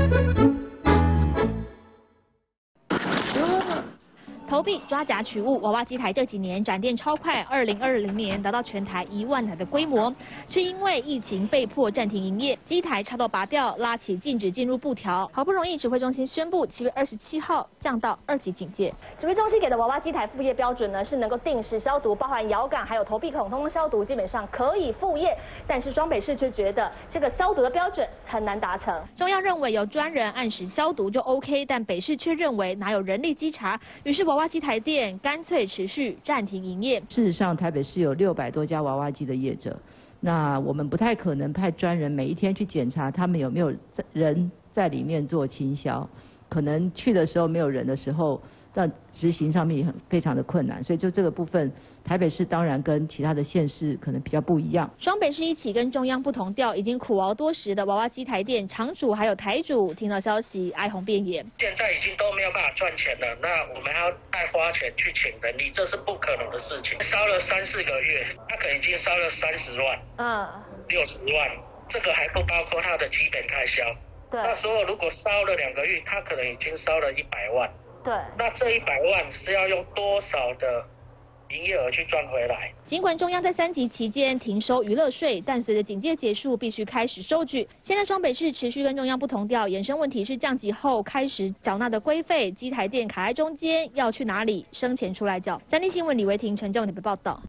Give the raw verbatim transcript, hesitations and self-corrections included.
投币抓假取物，娃娃机台这几年展店超快，二零二零年达到全台一万台的规模，却因为疫情被迫暂停营业，机台插头拔掉，拉起禁止进入布条。好不容易指挥中心宣布，七月二十七号降到二级警戒。指挥中心给的娃娃机台复业标准呢，是能够定时消毒，包含摇杆还有投币孔通通消毒，基本上可以复业。但是双北市却觉得这个消毒的标准很难达成。中央认为有专人按时消毒就 OK， 但北市却认为哪有人力稽查，于是娃娃机台店干脆持续暂停营业。 事实上，台北市有六百多家娃娃机的业者，那我们不太可能派专人每一天去检查他们有没有人在里面做清消，可能去的时候没有人的时候，但执行上面也很非常的困难，所以就这个部分，台北市当然跟其他的县市可能比较不一样。 双北市一起跟中央不同调，已经苦熬多时的娃娃机台店厂主还有台主，听到消息哀鸿遍野。 现在已经都没有办法赚钱了，那我们还要再花钱去请人力，这是不可能的事情。烧了三四个月，他可能已经烧了三十万，嗯，六十万，这个还不包括他的基本开销。对，那时候如果烧了两个月，他可能已经烧了一百万。对，那这一百万是要用多少的营业额去赚回来？ 尽管中央在三级期间停收娱乐税，但随着警戒结束，必须开始收据。现在双北市持续跟中央不同调，衍生问题是降级后开始缴纳的规费，机台店卡在中间，要去哪里？生钱出来缴。三立新闻李维婷、陈正文特别报道。